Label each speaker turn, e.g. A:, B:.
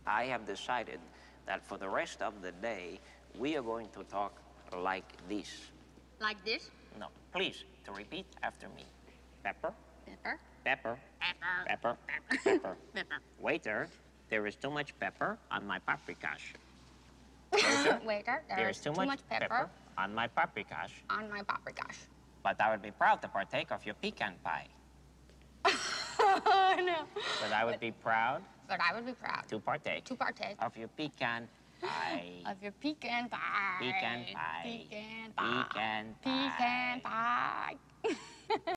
A: I have decided that for the rest of the day, we are going to talk like this.
B: Like this?
A: No, please, to repeat after me. Pepper,
B: Pepper.
A: pepper,
B: Pepper.
A: pepper, pepper.
B: Pepper.
A: Waiter, there is too much pepper on my paprikash. Waiter,
B: Waiter,
A: there is too much pepper on my paprikash.
B: on my paprikash.
A: But I would be proud to partake of your pecan pie.
B: Oh, no.
A: But I would be proud
B: But I would be proud
A: to partake
B: to partake
A: of your pecan pie.
B: of your pecan pie.
A: Pecan pie.
B: Pecan pie.
A: Pecan pie.
B: Pecan pie.